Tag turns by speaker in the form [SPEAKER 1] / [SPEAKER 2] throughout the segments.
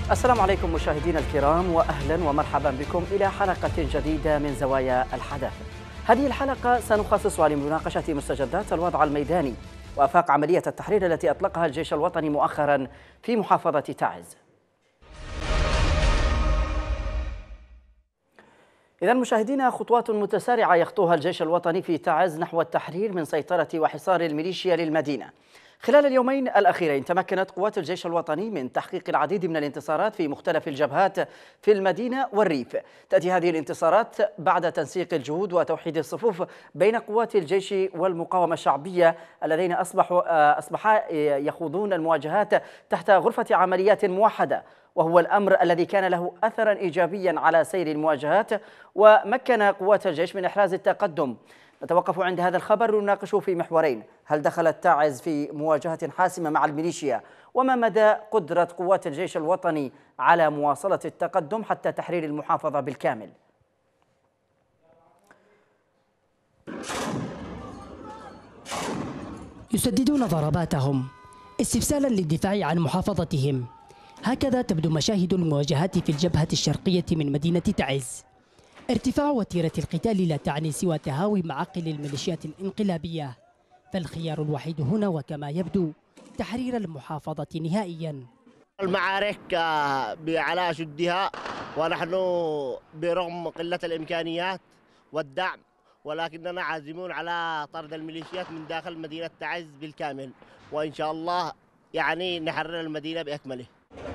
[SPEAKER 1] السلام عليكم مشاهدينا الكرام، وأهلا ومرحبا بكم إلى حلقة جديدة من زوايا الحدث. هذه الحلقة سنخصصها لمناقشة مستجدات الوضع الميداني وآفاق عملية التحرير التي أطلقها الجيش الوطني مؤخرا في محافظة تعز. إذن مشاهدينا، خطوات متسارعة يخطوها الجيش الوطني في تعز نحو التحرير من سيطرة وحصار الميليشيا للمدينة. خلال اليومين الأخيرين تمكنت قوات الجيش الوطني من تحقيق العديد من الانتصارات في مختلف الجبهات في المدينة والريف. تأتي هذه الانتصارات بعد تنسيق الجهود وتوحيد الصفوف بين قوات الجيش والمقاومة الشعبية الذين أصبحا يخوضون المواجهات تحت غرفة عمليات موحدة، وهو الأمر الذي كان له أثرا إيجابيا على سير المواجهات ومكن قوات الجيش من إحراز التقدم. نتوقف عند هذا الخبر ونناقشه في محورين: هل دخلت تعز في مواجهة حاسمة مع الميليشيا؟ وما مدى قدرة قوات الجيش الوطني على مواصلة التقدم حتى تحرير المحافظة بالكامل؟
[SPEAKER 2] يسددون ضرباتهم استفسالا للدفاع عن محافظتهم. هكذا تبدو مشاهد المواجهات في الجبهة الشرقية من مدينة تعز. ارتفاع وتيرة القتال لا تعني سوى تهاوي معاقل الميليشيات الانقلابية، فالخيار الوحيد هنا وكما يبدو تحرير المحافظة نهائيا.
[SPEAKER 3] المعارك على أشدها، ونحن برغم قلة الإمكانيات والدعم ولكننا عازمون على طرد الميليشيات من داخل مدينة تعز بالكامل، وإن شاء الله نحرر المدينة بأكمله.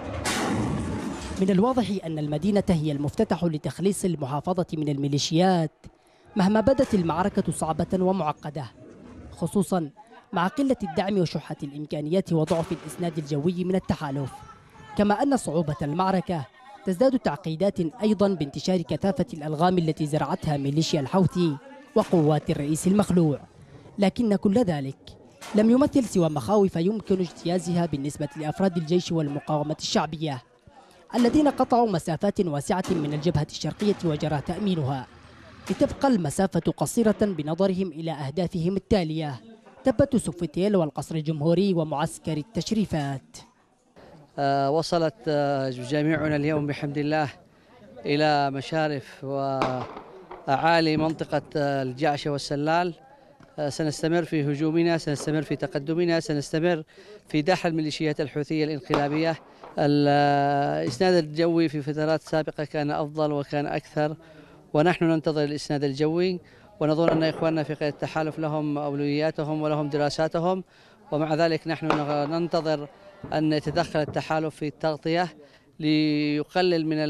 [SPEAKER 2] من الواضح أن المدينة هي المفتتح لتخليص المحافظة من الميليشيات مهما بدت المعركة صعبة ومعقدة، خصوصا مع قلة الدعم وشحة الإمكانيات وضعف الإسناد الجوي من التحالف، كما أن صعوبة المعركة تزداد تعقيدات أيضا بانتشار كثافة الألغام التي زرعتها ميليشيا الحوثي وقوات الرئيس المخلوع. لكن كل ذلك لم يمثل سوى مخاوف يمكن اجتيازها بالنسبة لأفراد الجيش والمقاومة الشعبية الذين قطعوا مسافات واسعة من الجبهة الشرقية وجرى تأمينها، لتبقى المسافة قصيرة بنظرهم إلى أهدافهم التالية: تبت سوفيتيل والقصر الجمهوري ومعسكر التشريفات.
[SPEAKER 4] وصلت جميعنا اليوم بحمد الله إلى مشارف وأعالي منطقة الجعشة والسلال. سنستمر في هجومنا، سنستمر في تقدمنا، سنستمر في دحر الميليشيات الحوثية الانقلابية. الإسناد الجوي في فترات سابقة كان أفضل وكان أكثر، ونحن ننتظر الإسناد الجوي، ونظن أن إخواننا في قيادة التحالف لهم أولوياتهم ولهم دراساتهم، ومع ذلك نحن ننتظر أن يتدخل التحالف في التغطية ليقلل من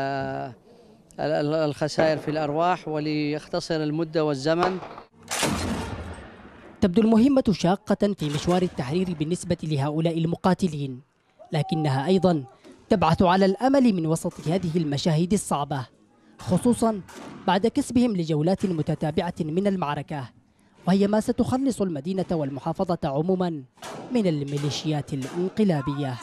[SPEAKER 4] الخسائر في الأرواح وليختصر المدة والزمن.
[SPEAKER 2] تبدو المهمة شاقة في مشوار التحرير بالنسبة لهؤلاء المقاتلين، لكنها أيضا تبعث على الأمل من وسط هذه المشاهد الصعبة، خصوصا بعد كسبهم لجولات متتابعة من المعركة، وهي ما ستخلص المدينة والمحافظة عموما من الميليشيات الانقلابية.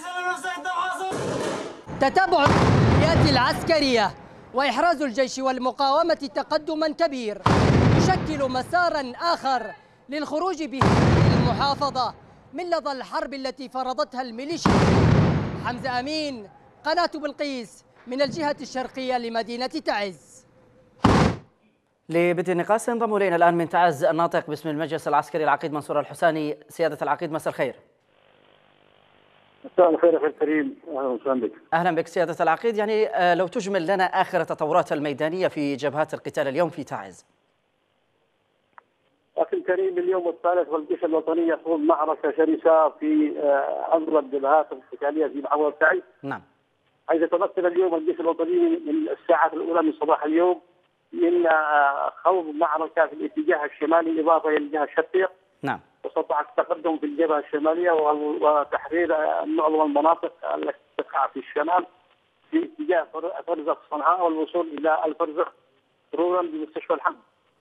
[SPEAKER 2] تتابع العمليات العسكرية وإحراز الجيش والمقاومة تقدما كبير يشكل مسارا آخر للخروج به المحافظة من لظى الحرب التي فرضتها الميليشيا. حمزة أمين، قناة بلقيس، من الجهة الشرقية لمدينة تعز.
[SPEAKER 1] لبدء النقاش ينضم إلينا الآن من تعز الناطق باسم المجلس العسكري العقيد منصور الحساني. سيادة العقيد، مساء الخير.
[SPEAKER 5] مساء الخير أخي الكريم، أهلا وسهلا بك.
[SPEAKER 1] أهلا بك سيادة العقيد. لو تجمل لنا آخر التطورات الميدانية في جبهات القتال اليوم في تعز.
[SPEAKER 5] أخي الكريم، اليوم الثالث والجيش الوطني يخوض معركة شرسة في أغلب الجبهات القتالية في محافظة تعز.
[SPEAKER 1] نعم.
[SPEAKER 5] حيث تمثل اليوم الجيش الوطني من الساعات الأولى من صباح اليوم من خوض معركة في الاتجاه الشمالي إضافة إلى الجهة الشرقية.
[SPEAKER 1] نعم.
[SPEAKER 5] واستطاع التقدم في الجبهة الشمالية وتحرير معظم المناطق التي تقع في الشمال في اتجاه فرزة صنعاء والوصول إلى الفرزة مرورا بمستشفى الحمد.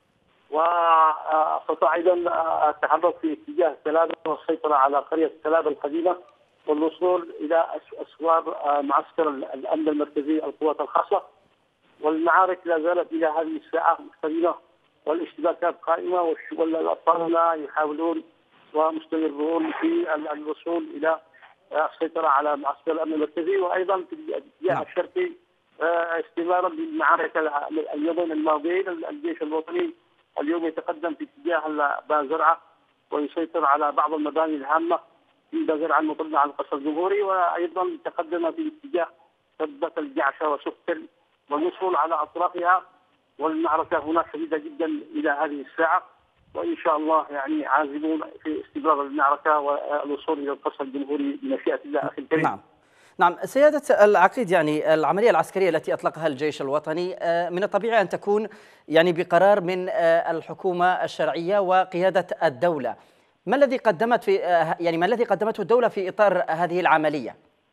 [SPEAKER 5] واستطاع ايضا التحرك في اتجاه سلابه والسيطره على قريه سلابه القديمه والوصول الى اسوار معسكر الامن المركزي القوات الخاصه. والمعارك لا زالت الى هذه الساعه مستمره والاشتباكات قائمه، والابطال يحاولون ومستمرون في الوصول الى السيطرة على معسكر الأمن المركزي، وأيضا في الاتجاه الشرقي استمرارا بالمعارك اليومين الماضيين. الجيش الوطني اليوم يتقدم في اتجاه بازرعة ويسيطر على بعض المباني الهامة في بازرعة المطلة على القصر الجمهوري، وأيضا تقدم في اتجاه ثبة الجعشة وسكتل والوصول على أطرافها، والمعركة هناك شديدة جدا إلى هذه الساعة، وإن شاء الله يعني عازمون في استمرار المعركة والوصول إلى القصر الجمهوري بمشيئة الله أخي الكريم.
[SPEAKER 1] نعم سيادة العقيد، يعني العملية العسكرية التي أطلقها الجيش الوطني من الطبيعي أن تكون يعني بقرار من الحكومة الشرعية وقيادة الدولة. ما الذي قدمته الدولة في إطار هذه العملية؟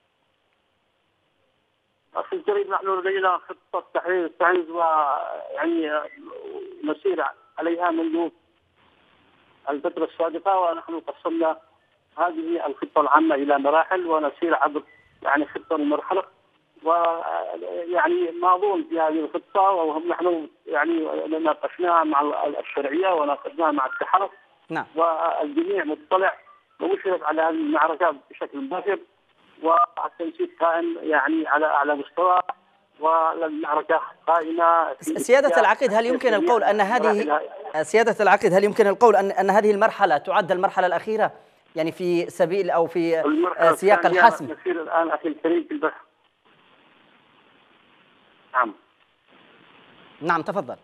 [SPEAKER 5] أخي الكريم، نحن لدينا خطة تحرير التعز ويعني نسير عليها منذ الفترة السابقة، ونحن قسمنا هذه الخطة العامة إلى مراحل ونسير عبر يعني خطة مرحلة، ويعني ماضون في هذه الخطة، وهم نحن يعني ناقشناها مع الشرعية وناقشناها مع التحالف.
[SPEAKER 1] نعم.
[SPEAKER 5] والجميع مطلع ومشرف على هذه المعركة بشكل مباشر، والتنسيق قائم يعني على أعلى مستوى، والمعركة قائمة.
[SPEAKER 1] سيادة العقيد، هل يمكن القول أن هذه المرحلة تعد المرحلة الأخيرة، يعني في سبيل أو في سياق الحسم؟
[SPEAKER 5] نسير الآن أخي الكريم في البحث.
[SPEAKER 1] نعم تفضل.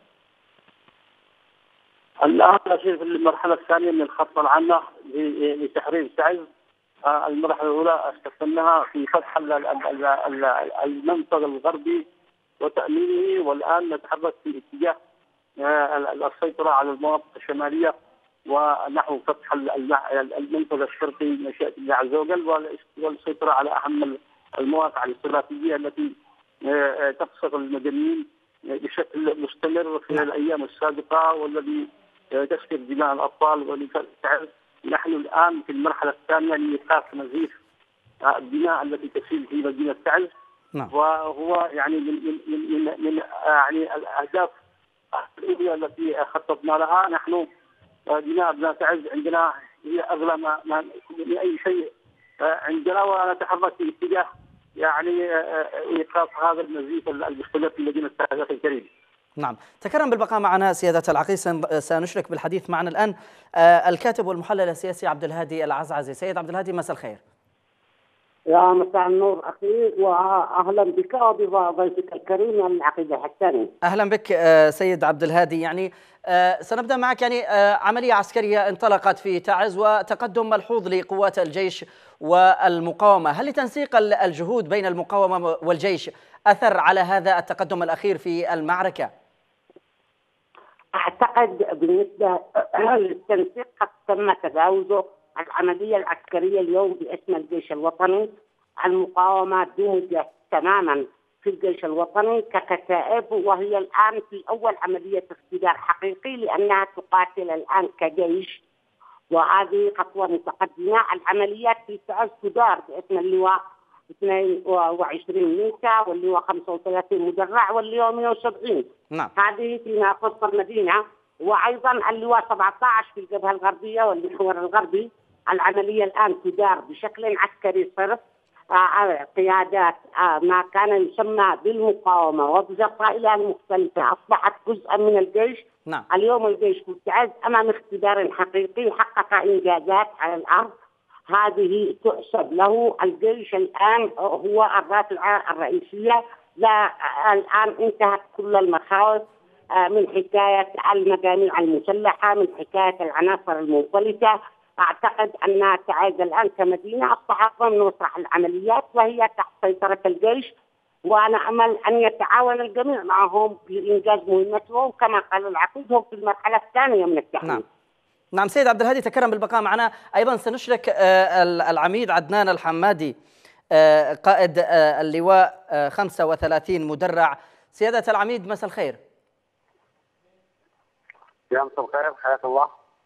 [SPEAKER 5] الآن نسير في المرحلة الثانية من الخطة العامة لتحرير تعز. المرحلة الأولى استخدمناها في فتح المنفذ الغربي وتأمينه، والآن نتحرك في اتجاه السيطرة على المناطق الشمالية ونحو فتح المنفذ الشرقي مشيئة الله عز وجل، والسيطرة على أهم المواقع الاستراتيجية التي تقصف المدنيين بشكل مستمر في الأيام السابقة، والذي تسفك دماء الأطفال ولتعز. نحن الآن في المرحلة الثانية لإيقاف نزيف الدماء التي تسيل في مدينة تعز. وهو يعني من يعني الأهداف الأولى التي خططنا لها. نحن دماء أبناء تعز عندنا هي أغلى من أي شيء عندنا، ونتحرك في اتجاه يعني إيقاف هذا النزيف المستمر في مدينة تعز أخي الكريم.
[SPEAKER 1] نعم، تكرم بالبقاء معنا سيادة العقيد. سنشرك بالحديث معنا الآن الكاتب والمحلل السياسي عبد الهادي العزعزي. سيد عبد الهادي، مساء الخير.
[SPEAKER 6] يا مساء النور أخي، وأهلا بك وبضيفك الكريم العقيد الحساني.
[SPEAKER 1] أهلا بك سيد عبد الهادي. يعني سنبدأ معك. يعني عملية عسكرية انطلقت في تعز وتقدم ملحوظ لقوات الجيش والمقاومة، هل لتنسيق الجهود بين المقاومة والجيش أثر على هذا التقدم الأخير في المعركة؟
[SPEAKER 6] أعتقد بالنسبة للتنسيق قد تم تجاوزه. العملية العسكرية اليوم باسم الجيش الوطني، المقاومة دمجت تماما في الجيش الوطني ككتائب، وهي الآن في أول عملية اختبار حقيقي لأنها تقاتل الآن كجيش، وهذه خطوة متقدمة. العمليات في تعز تدار باسم اللواء 22 ميكا واللواء 35 مدرع واللواء 170.
[SPEAKER 1] نعم.
[SPEAKER 6] هذه في ناقص المدينة، وأيضا اللواء 17 في الجبهة الغربية والمحور الغربي. العملية الآن تدار بشكل عسكري صرف. قيادات ما كان يسمى بالمقاومة وبفصائلها المختلفة أصبحت جزءا من الجيش.
[SPEAKER 1] نعم.
[SPEAKER 6] اليوم الجيش في تعز أمام اختبار حقيقي، حقق إنجازات على الأرض، هذه تحسب له. الجيش الآن هو الرافعة الرئيسية. لا الآن انتهت كل المخاوف من حكاية المجاميع المسلحة، من حكاية العناصر المنفلتة. أعتقد أن تعز الآن كمدينة أصبحت ضمن مسرح العمليات وهي تحت سيطرة الجيش، وأنا أمل أن يتعاون الجميع معهم بإنجاز مهمتهم كما قال العقيد هم في المرحلة الثانية من التحرير.
[SPEAKER 1] نعم سيد عبد الهادي، تكرم بالبقاء معنا. أيضا سنشرك العميد عدنان الحمادي قائد اللواء 35 مدرع. سيادة العميد، مساء الخير.
[SPEAKER 7] يا مساء الخير، حياك الله.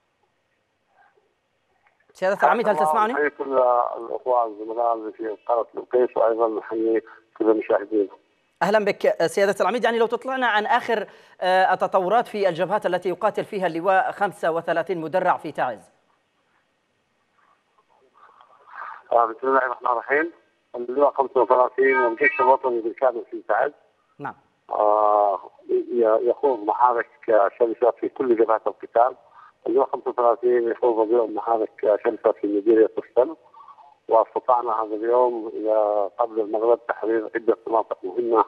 [SPEAKER 1] سيادة العميد، هل تسمعني؟
[SPEAKER 7] نحيي كل الأخوة الزملاء اللي في قناة القيس، وأيضا نحيي كل المشاهدين.
[SPEAKER 1] أهلا بك سيادة العميد. يعني لو تطلعنا عن آخر التطورات في الجبهات التي يقاتل فيها اللواء 35 مدرع في تعز.
[SPEAKER 7] بسم الله الرحمن الرحيم. اللواء 35 والجيش الوطني بالكامل في تعز.
[SPEAKER 1] نعم.
[SPEAKER 7] يخوض معارك شرسة في كل جبهات القتال. اللواء 35 يخوض اليوم معارك شرسة في مديرية السلم، واستطعنا هذا اليوم إلى قبل المغرب تحرير عدة مناطق مهمة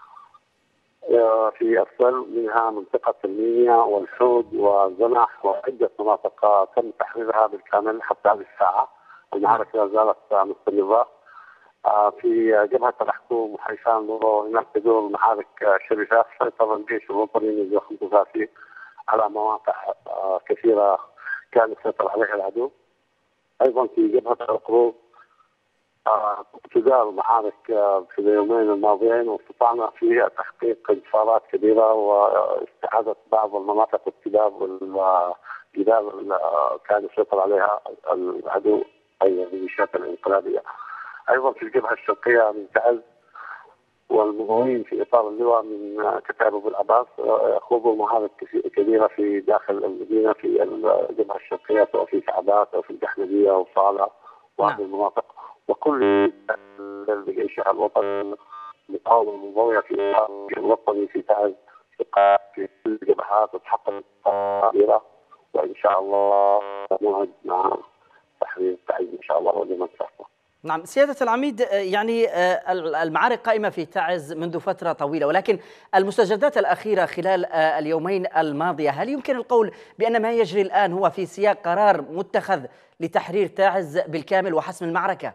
[SPEAKER 7] في السلم، منها منطقة المينيا والحود وزنح وعدة مناطق تم تحريرها بالكامل حتى هذه الساعة. المعركة لا زالت مستمرة. في جبهة الحكوم وحيشان هناك تدور معارك شرسة. سيطر الجيش الوطني من 35 على مواقع كثيرة كان يسيطر عليها العدو. أيضا في جبهة القروب تدار معارك في اليومين الماضيين، واستطعنا فيها تحقيق انتصارات كبيرة واستعادة بعض المناطق والتلاب والجبال اللي كان يسيطر عليها العدو أي الميليشيات الانقلابية. أيضا في الجبهة الشرقية من تعز والمضوين في إطار اللواء من كتائب أبو العباس يخوضوا معارك كبيرة في داخل المدينة في الجبهة الشرقية، سواء في كعبات أو في الجحمدية وصالة وهذه المناطق. وكل الجيش الوطني المقاومة المنضوية في الإطار الوطني في تعز في كل الجبهات وتحقق كبيرة، وإن شاء الله نوعد مع تحرير تعز إن شاء الله ولمن تحته.
[SPEAKER 1] نعم سيادة العميد، يعني المعارك قائمة في تعز منذ فترة طويلة، ولكن المستجدات الأخيرة خلال اليومين الماضية، هل يمكن القول بأن ما يجري الآن هو في سياق قرار متخذ لتحرير تعز بالكامل وحسم المعركة؟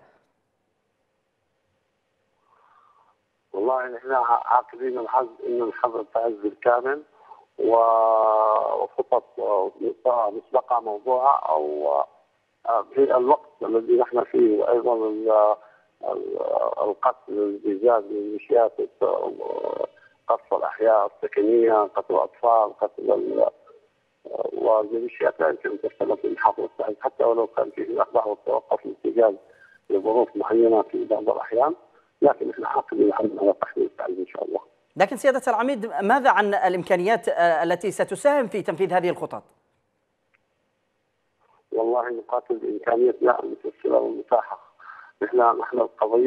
[SPEAKER 7] والله نحن عاقدين انه نحرر تعز بالكامل، وخطط مسبقة موضوعة او في الوقت الذي نحن فيه، وايضا القتل الازاز للميليشيات، قصف الاحياء السكنيه، قتل الاطفال، قتل والميليشيات لا يمكن ان تستمر في محافظه تعز حتى ولو كان في بعض التوقف الاتجاه لظروف معينه في بعض الاحيان، لكن احنا عاقدين على تحرير تعز ان شاء الله.
[SPEAKER 1] لكن سيادة العميد، ماذا عن الامكانيات التي ستساهم في تنفيذ هذه الخطط؟
[SPEAKER 7] والله نقاتل بامكانياتنا المتوفره والمتاحه. نحن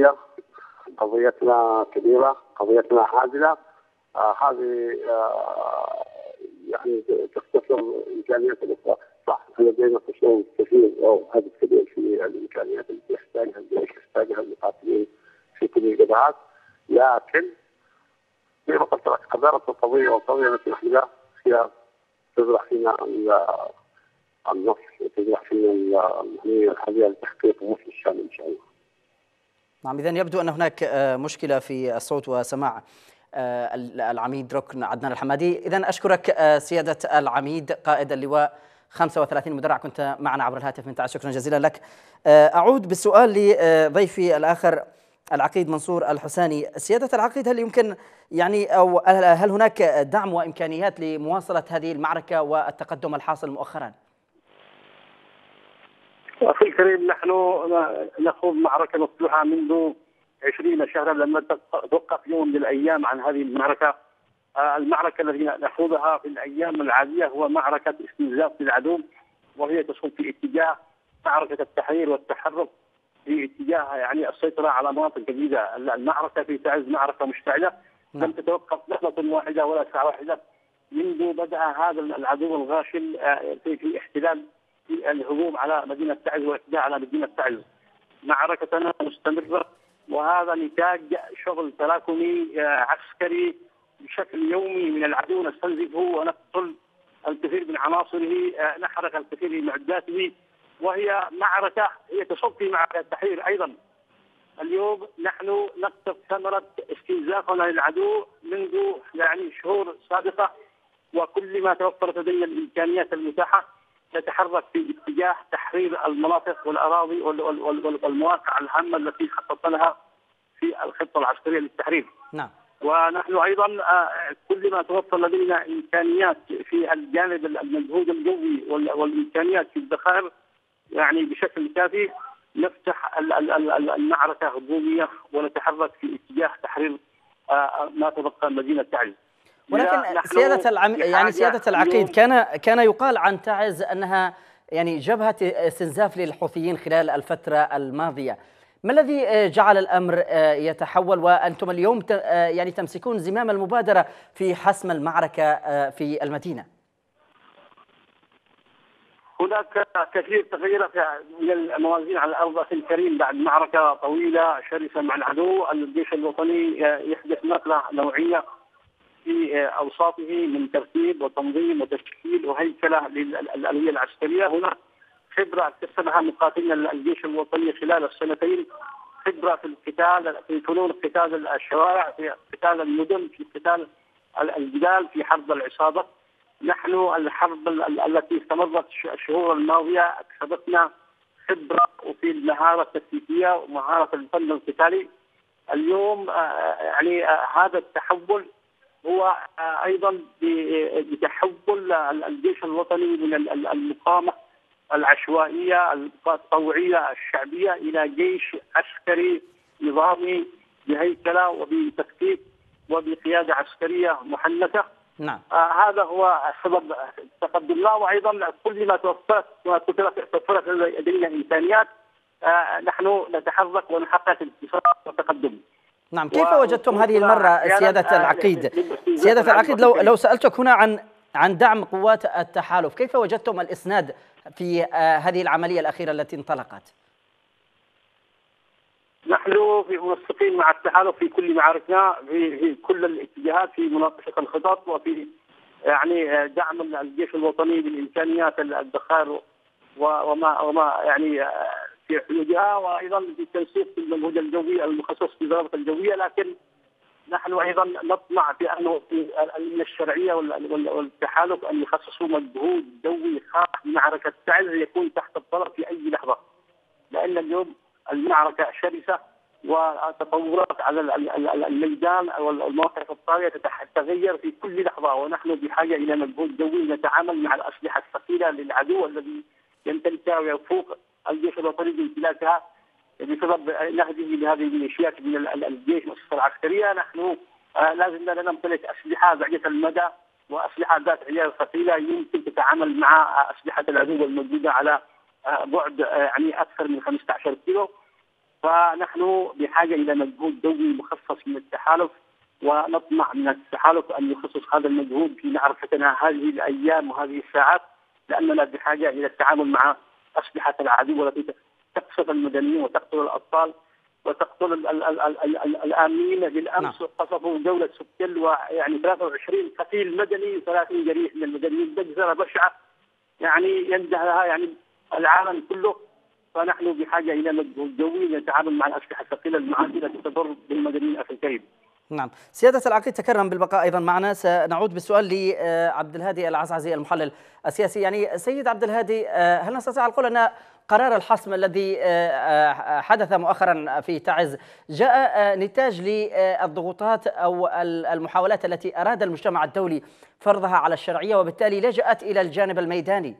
[SPEAKER 7] قضيتنا كبيره، قضيتنا عادله. هذه يعني تختصر الامكانيات الاخرى. صح لدينا قصور كثير او هدف كبير في الامكانيات التي يحتاجها الجيش، يحتاجها المقاتلين في كل الجبهات، لكن زي ما قلت لك قدرة القضيه والقضيه التي نحن فيها تزرع فينا النصر وتزرع فينا هذه التحقيق مثل الشام ان شاء الله.
[SPEAKER 1] نعم، إذن يبدو أن هناك مشكلة في الصوت وسماع العميد ركن عدنان الحمادي. إذن أشكرك سيادة العميد قائد اللواء 35 مدرع، كنت معنا عبر الهاتف من تعز، شكرا جزيلا لك. أعود بالسؤال لضيفي الآخر العقيد منصور الحساني. سيادة العقيد، هل يمكن يعني أو هل هناك دعم وإمكانيات لمواصلة هذه المعركة والتقدم الحاصل مؤخرا؟
[SPEAKER 5] أخي الكريم، نحن نخوض معركة مفتوحة منذ 20 شهرا، لما توقف يوم من الأيام عن هذه المعركة. المعركة التي نخوضها في الأيام العادية هو معركة استنزاف للعدو، وهي تكون في اتجاه معركة التحرير والتحرك، في اتجاه يعني السيطرة على مناطق جديدة. المعركة في تعز معركة مشتعلة لم تتوقف لحظة واحدة ولا ساعة واحدة منذ بدأ هذا العدو الغاشم في احتلال في الهجوم على مدينة تعز والاعتداء على مدينة تعز. معركتنا مستمرة، وهذا نتاج شغل تراكمي عسكري بشكل يومي من العدو. نستنزفه ونقتل الكثير من عناصره، نحرق الكثير من معداته، وهي معركة هي تصب في معركة التحرير أيضا. اليوم نحن نقطف ثمرة استنزافنا للعدو منذ يعني شهور سابقة، وكل ما توفرت لدينا الإمكانيات المتاحة نتحرك في اتجاه تحرير المناطق والأراضي والمواقع الهامة التي خطط لها في الخطة العسكرية للتحرير.
[SPEAKER 1] نعم.
[SPEAKER 5] ونحن أيضا كل ما توفر لدينا إمكانيات في الجانب المجهود الجوي والإمكانيات في الذخائر يعني بشكل كافي، نفتح المعركة هجومية ونتحرك في اتجاه تحرير ما تبقى مدينة تعز.
[SPEAKER 1] ولكن سيادة العقيد، كان يقال عن تعز أنها يعني جبهة استنزاف للحوثيين خلال الفترة الماضية. ما الذي جعل الأمر يتحول وأنتم اليوم يعني تمسكون زمام المبادرة في حسم المعركة في المدينة؟
[SPEAKER 5] هناك كثير تغيرات من الموازين على الارض اخي الكريم بعد معركه طويله شرسه مع العدو. الجيش الوطني يحدث نقله نوعيه في اوساطه من ترتيب وتنظيم وتشكيل وهيكله للاليه العسكريه. هناك خبره اكتسبها مقاتلي الجيش الوطني خلال السنتين، خبره في القتال، في فنون قتال الشوارع، في قتال المدن، في قتال الجبال، في حرب العصابه. نحن الحرب التي استمرت الشهور الماضيه اكسبتنا خبره وفي المهاره التكتيكيه ومهاره الفن القتالي. اليوم يعني هذا التحول هو ايضا بتحول الجيش الوطني من المقاومه العشوائيه التطوعيه الشعبيه الى جيش عسكري نظامي بهيكله وبتكتيك وبقياده عسكريه محنكه.
[SPEAKER 1] نعم.
[SPEAKER 5] هذا هو سبب تقدمنا، وايضا كل ما توفرت لدينا امكانيات نحن نتحرك ونحقق انتصار وتقدم.
[SPEAKER 1] نعم. كيف وجدتم هذه المرة سيادة العقيد؟ سيادة العقيد، لو سألتك هنا عن دعم قوات التحالف، كيف وجدتم الإسناد في هذه العملية الأخيرة التي انطلقت؟
[SPEAKER 5] نحن في منسقين مع التحالف في كل معاركنا في كل الاتجاهات، في مناقشة الخطط وفي يعني دعم الجيش الوطني بالإمكانيات الذخائر وما يعني في حدودها، وايضا في التنسيق في المجهود الجوي المخصص في ضربة الجوية. لكن نحن ايضا نطمع في انه من الشرعيه والتحالف ان يخصصوا مجهود جوي خاص بمعركه تعز يكون تحت الطلب في اي لحظه، لان اليوم المعركه شرسه وتطورات على الميدان او المواقف الطاغيه تتغير في كل لحظه، ونحن بحاجه الى مجهود جوي نتعامل مع الاسلحه الثقيله للعدو الذي يمتلكها ويفوق الجيش الوطني بامتلاكها بسبب نهجه لهذه الميليشيات من الجيش والمؤسسه العسكريه. نحن لازم نمتلك اسلحه بعيده المدى واسلحه ذات عيار ثقيله يمكن تتعامل مع اسلحه العدو الموجوده على بعد يعني اكثر من 15 كيلو. فنحن بحاجه الى مجهود جوي مخصص من التحالف، ونطمع من التحالف ان يخصص هذا المجهود في معركتنا هذه الايام وهذه الساعات، لاننا بحاجه الى التعامل مع اسلحه العدو التي تقصف المدنيين وتقتل الاطفال وتقتل الامنين. بالامس قصفوا دوله سكل ويعني 23 قتيل مدني و30 جريح من المدنيين، مجزره بشعه يعني ينده لها يعني العالم كله. فنحن بحاجه الى مجهود جوي للتعامل مع الاسلحه الثقيله المعادله التي تضر بالمدنيين اخي الكريم.
[SPEAKER 1] نعم. سيادة العقيد تكرم بالبقاء أيضا معنا. سنعود بالسؤال لعبد الهادي العزعزي المحلل السياسي. يعني سيد عبد الهادي، هل نستطيع القول أن قرار الحسم الذي حدث مؤخرا في تعز جاء نتاج للضغوطات أو المحاولات التي أراد المجتمع الدولي فرضها على الشرعية وبالتالي لجأت إلى الجانب الميداني؟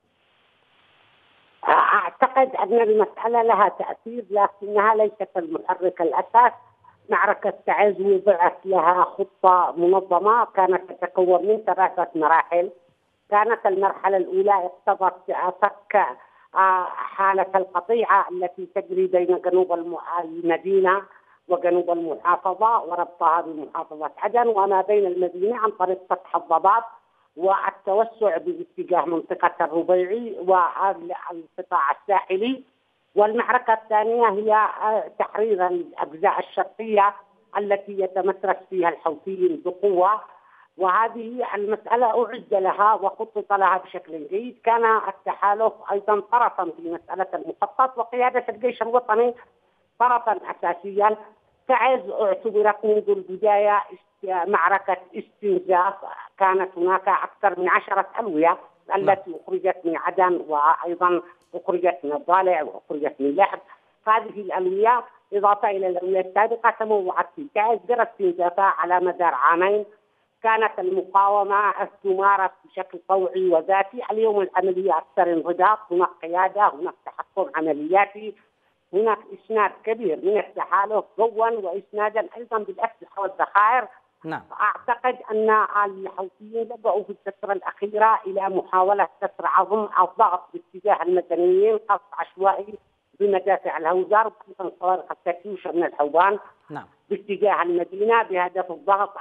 [SPEAKER 6] أعتقد أن المسألة لها تأثير لكنها ليست المحرك الأساس. معركة تعز وضعت لها خطة منظمة كانت تتكون من 3 مراحل. كانت المرحلة الأولى اقتضت فك حالة القطيعة التي تجري بين جنوب المدينة وجنوب المحافظة وربطها بمحافظة عدن وما بين المدينة عن طريق فتح الضباب والتوسع باتجاه منطقة الربيعي والقطاع الساحلي. والمعركة الثانية هي تحرير الأجزاء الشرقية التي يتمترس فيها الحوثيين بقوة، وهذه المسألة أعد لها وخطط لها بشكل جيد. كان التحالف أيضا طرفا في مسألة المخطط وقيادة الجيش الوطني طرفا أساسيا. تعز اعتبرت منذ البداية معركة استنزاف. كانت هناك أكثر من 10 ألوية التي أخرجت من عدن وأيضا أخرجت من الضالع وأخرجت من لحد. هذه الألوية إضافة إلى الألوية السابقة تموعت في تعز باستنزافها على مدار عامين. كانت المقاومة تمارس بشكل طوعي وذاتي. اليوم العملية أكثر انضباط، هناك قيادة، هناك تحكم عملياتي، هناك إسناد كبير من التحالف جوا وإسنادا أيضا بالأسلحة والذخائر
[SPEAKER 1] نعم.
[SPEAKER 6] أعتقد أن الحوثيين لجأوا في الفترة الأخيرة إلى محاولة كسر عظم الضغط باتجاه المدنيين، قصف عشوائي بمدافع الهوزر وصواريخ الكاتيوشا من الحوبان
[SPEAKER 1] نعم.
[SPEAKER 6] باتجاه المدينة بهدف الضغط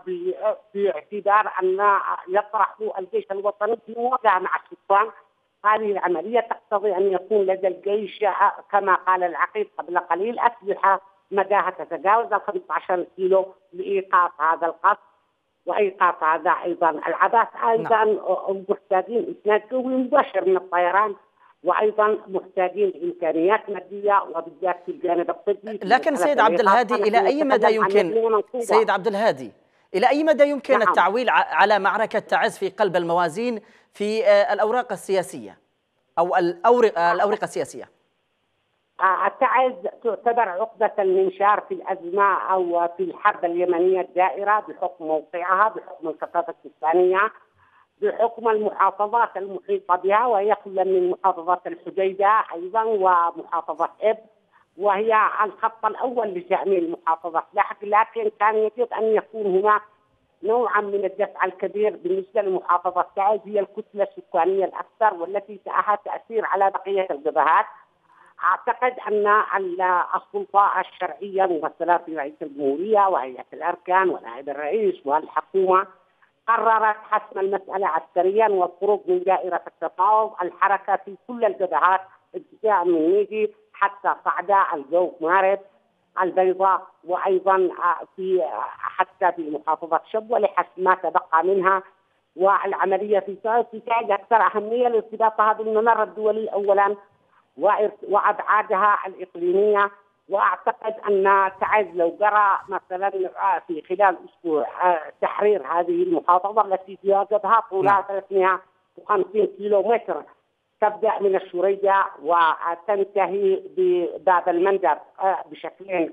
[SPEAKER 6] باعتبار أن يطرحوا الجيش الوطني في مواجهة مع السكان. هذه العملية تقتضي أن يكون لدى الجيش كما قال العقيد قبل قليل أسلحة مداها تتجاوز 15 كيلو لإيقاف هذا القصف وإيقاف هذا أيضا العبث. أيضا محتاجين إسناد قوي مباشر من الطيران، وأيضا محتاجين إمكانيات مادية وبالذات في الجانب الطبي.
[SPEAKER 1] لكن سيد عبد الهادي إلى أي مدى يمكن سيد عبد الهادي إلى أي مدى يمكن
[SPEAKER 6] نعم.
[SPEAKER 1] التعويل على معركة تعز في قلب الموازين في الأوراق السياسية أو الأورقة السياسية؟
[SPEAKER 6] تعز تعتبر عقدة المنشار في الأزمة أو في الحرب اليمنية الدائرة بحكم موقعها، بحكم الكثافة السكانية، بحكم المحافظات المحيطة بها، وهي كل من محافظة الحديدة أيضا ومحافظة إب، وهي الخط الأول لتأمين محافظة لحق. لكن كان يجب أن يكون هناك نوعا من الدفع الكبير بالنسبة لمحافظة تعز، هي الكتلة السكانية الأكثر والتي لها تأثير على بقية الجبهات. أعتقد أن السلطة الشرعية ممثلة في رئيس الجمهورية وهيئة الأركان ونائب الرئيس والحكومة قررت حسم المسألة عسكريا والخروج من دائرة التفاوض، الحركة في كل الجبهات ابتداء من نيجي حتى صعدة، الجوف، مارب، البيضاء، وأيضا حتى في محافظة شبوة لحسم ما تبقى منها. والعملية في تعز أكثر أهمية لارتباطها بالممر الدولي أولا وأبعادها الإقليمية. وأعتقد أن تعز لو جرى مثلا في خلال أسبوع تحرير هذه المحافظة التي تواجدها طولها 350 كيلومتر، تبدأ من الشريدة وتنتهي بباب المندب بشكل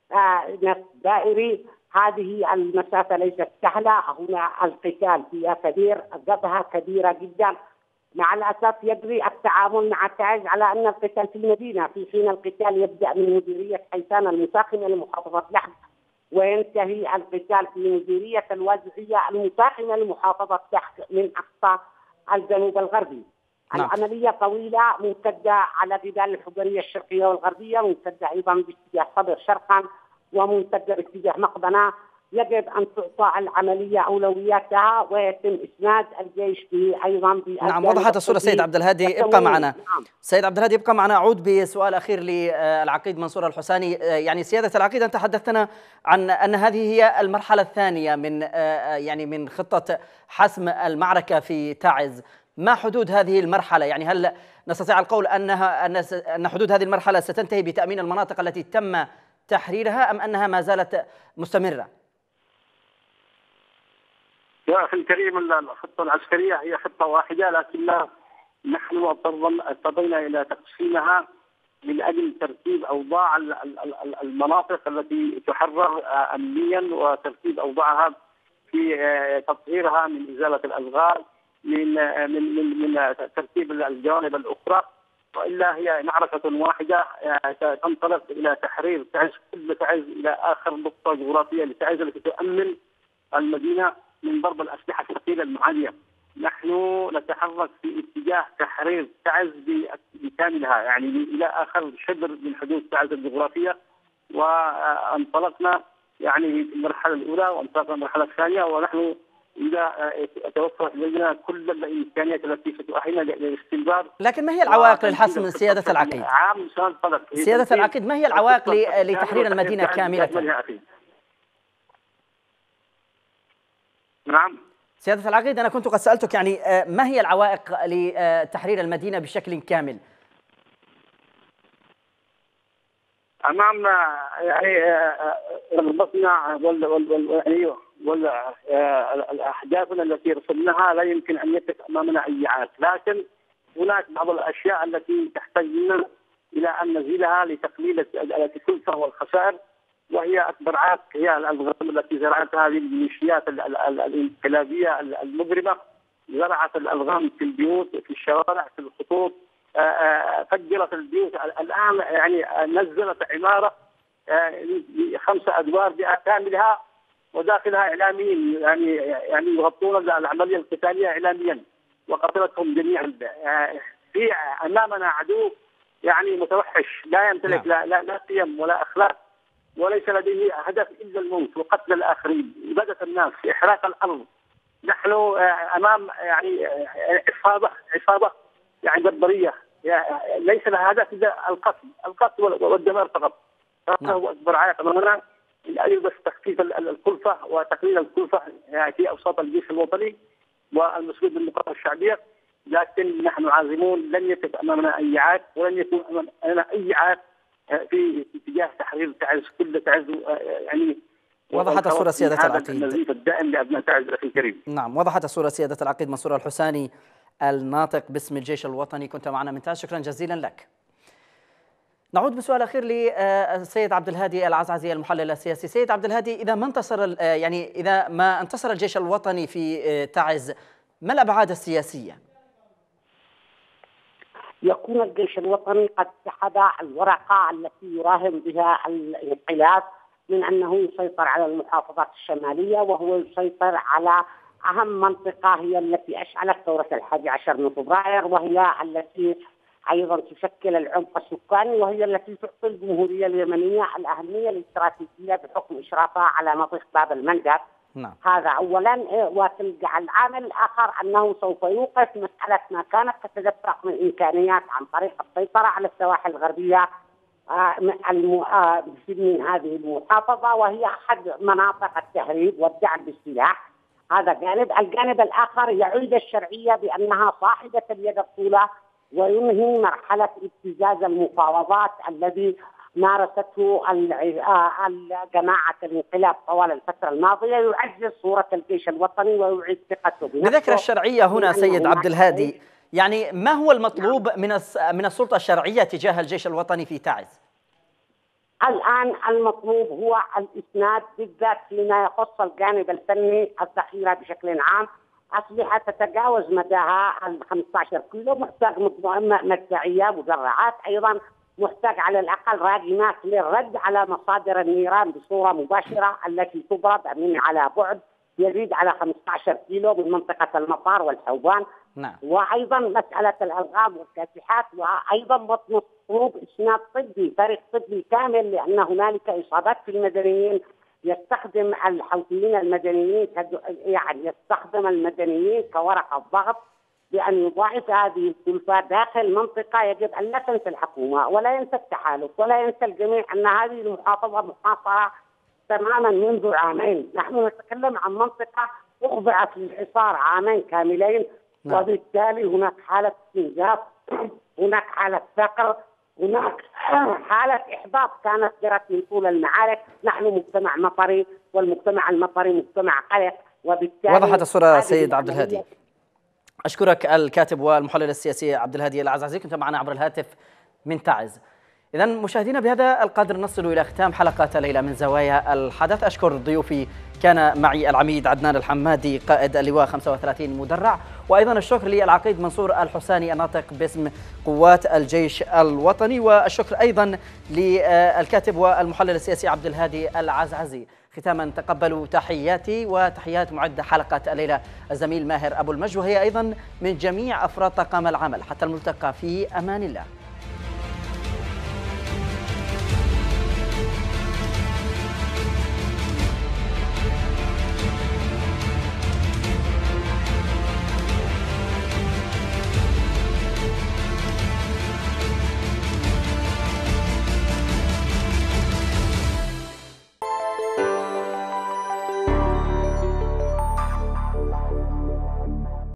[SPEAKER 6] دائري. هذه المسافة ليست سهلة، هنا القتال فيها كبير، الجبهة كبيرة جدا. مع الأسف يجري التعامل مع تعز على أن القتال في المدينة، في حين القتال يبدأ من مديرية حيثان المساخنة لمحافظة لحج وينتهي القتال في مديرية الوازعية المساخنة لمحافظة لحج من أقصى الجنوب الغربي.
[SPEAKER 1] نعم.
[SPEAKER 6] العملية طويلة ممتدة على جبال الحجرية الشرقية والغربية، ممتدة أيضا باتجاه صدر شرقا وممتدة باتجاه مقدنة. يجب أن تعطى العملية أولوياتها ويتم إسناد الجيش به أيضا.
[SPEAKER 1] نعم، وضحت الصورة. سيد عبد الهادي ابقى معنا.
[SPEAKER 6] نعم.
[SPEAKER 1] سيد عبد الهادي ابقى معنا. أعود بسؤال أخير للعقيد منصور الحساني. يعني سيادة العقيد، أنت حدثتنا عن أن هذه هي المرحلة الثانية من خطة حسم المعركة في تعز. ما حدود هذه المرحلة؟ يعني هل نستطيع القول أن حدود هذه المرحلة ستنتهي بتأمين المناطق التي تم تحريرها أم أنها ما زالت مستمرة؟
[SPEAKER 5] يا أخي الكريم، الخطة العسكرية هي خطة واحدة، لكن نحن اضطرينا إلى تقسيمها من أجل ترتيب أوضاع المناطق التي تحرر أمنيا، وترتيب أوضاعها في تطهيرها من إزالة الألغام، من ترتيب الجوانب الأخرى. وإلا هي معركة واحدة تنطلق إلى تحرير تعز، كل تعز إلى آخر نقطة جغرافية لتعز التي تؤمن المدينة من ضرب الأسلحة الثقيلة المعادية. نحن نتحرك في اتجاه تحرير تعز بكاملها، يعني إلى آخر شبر من حدود تعز الجغرافية. وانطلقنا يعني في المرحلة الأولى وانطلقنا المرحلة الثانية، ونحن إذا توفرت لدينا كل الإمكانيات التي ستؤهلنا للاستنبار.
[SPEAKER 1] لكن ما هي العوائق للحسم سيادة العقيد؟ سيادة العقيد، ما هي العوائق لتحرير المدينة كاملة؟
[SPEAKER 5] نعم
[SPEAKER 1] سيادة العقيد، أنا كنت قد سألتك يعني ما هي العوائق لتحرير المدينة بشكل كامل؟
[SPEAKER 5] أمامنا يعني رغبتنا والأحداث التي رسمناها لا يمكن أن يقف أمامنا أي عائق، لكن هناك بعض الأشياء التي تحتاج منا إلى أن نزيلها لتقليل الكلفة والخسائر. وهي أكبر عائق هي الألغام التي زرعتها هذه الميليشيات الانقلابية المجرمة. زرعت الألغام في البيوت، في الشوارع، في الخطوط، فجرت البيوت. الآن يعني نزلت عمارة 5 أدوار بكاملها وداخلها إعلاميين يعني يغطون العملية القتالية إعلاميا، وقتلتهم جميعا. في أمامنا عدو يعني متوحش، لا يمتلك لا قيم ولا أخلاق، وليس لديه هدف إلا الموت وقتل الآخرين، إبادة الناس، إحراق الأرض. نحن أمام يعني عصابة يعني جبرية، ليس لها هدف إلا القتل والدمار فقط. هذا هو أكبر عائق أمامنا من أجل بس تخفيف الكلفة وتقليل الكلفة في أوساط الجيش الوطني والمسؤولين بالمقاومة الشعبية. لكن نحن عازمون، لن يقف أمامنا أي عائق، ولن يكون أمامنا أي عائق في اتجاه تحرير تعز، كل تعز يعني.
[SPEAKER 1] وضحت الصورة سيادة العقيد.
[SPEAKER 5] النزيف الدائم لأبناء تعز أخي الكريم.
[SPEAKER 1] نعم، وضحت الصورة سيادة العقيد منصور الحساني الناطق باسم الجيش الوطني، كنت معنا من تعز، شكرا جزيلا لك. نعود بسؤال أخير للسيد عبد الهادي العزعزي المحلل السياسي. سيد عبد الهادي، إذا ما انتصر الجيش الوطني في تعز، ما الأبعاد السياسية؟
[SPEAKER 6] يكون الجيش الوطني قد سحب الورقة التي يراهن بها الانقلاب من أنه يسيطر على المحافظات الشمالية، وهو يسيطر على أهم منطقة هي التي أشعلت ثورة 11 من فبراير، وهي التي أيضا تشكل العمق السكاني، وهي التي تعطي الجمهورية اليمنية الأهمية الاستراتيجية بحكم إشرافها على مضيق باب المندب.
[SPEAKER 1] نعم.
[SPEAKER 6] هذا أولا. والعامل الآخر أنه سوف يوقف مسألة ما كانت تتدفق من إمكانيات عن طريق السيطرة على السواحل الغربية من هذه المحافظة، وهي أحد مناطق التهريب والدعم بالسلاح. هذا جانب. الجانب الآخر يعيد الشرعية بأنها صاحبة اليد الطولة، وينهي مرحلة ابتزاز المفاوضات الذي مارسته جماعة الانقلاب طوال الفترة الماضية، يعزز صورة الجيش الوطني ويعيد ثقته بنفسه.
[SPEAKER 1] بذكر الشرعية هنا سيد عبد الهادي، يعني ما هو المطلوب من السلطة الشرعية تجاه الجيش الوطني في تعز؟
[SPEAKER 6] الآن المطلوب هو الإسناد، بالذات فيما يخص الجانب الفني، الذخيرة بشكل عام. أسلحة تتجاوز مداها 15 كيلو، محتاج مدفعية، مدرعات، أيضا محتاج على الأقل راجمات للرد على مصادر النيران بصورة مباشرة التي تضرب من على بعد يزيد على 15 كيلو من منطقة المطار والحوبان.
[SPEAKER 1] نعم.
[SPEAKER 6] وأيضا مسألة الألغام والكاسحات، وأيضا مطلوب إسناد طبي، فريق طبي كامل، لأن هنالك إصابات في المدنيين. يستخدم الحوثيين المدنيين يستخدم المدنيين كورقة ضغط بأن يضاعف هذه الكلفة داخل منطقة. يجب أن لا تنسى الحكومة ولا ينسى التحالف ولا ينسى الجميع أن هذه المحافظة محاصرة تماما منذ عامين. نحن نتكلم عن منطقة أخضعت للحصار عامين كاملين. نعم. وبالتالي هناك حالة استنزاف، هناك حالة فقر، هناك حالة إحباط كانت جرت من طول المعارك. نحن مجتمع مطري، والمجتمع المطري مجتمع قلق، وبالتالي
[SPEAKER 1] وضحت الصورة سيد عبد الهادي. أشكرك الكاتب والمحلل السياسي عبد الهادي العزعزي، كنت معنا عبر الهاتف من تعز. إذا مشاهدينا، بهذا القدر نصل إلى ختام حلقة الليلة من زوايا الحدث. أشكر ضيوفي، كان معي العميد عدنان الحمادي قائد اللواء 35 مدرع، وأيضا الشكر للعقيد منصور الحساني الناطق باسم قوات الجيش الوطني، والشكر أيضا للكاتب والمحلل السياسي عبد الهادي العزعزي. ختاما تقبلوا تحياتي وتحيات معد حلقة الليلة الزميل ماهر أبو المجد، وهي أيضا من جميع أفراد طاقم العمل. حتى الملتقى، في أمان الله.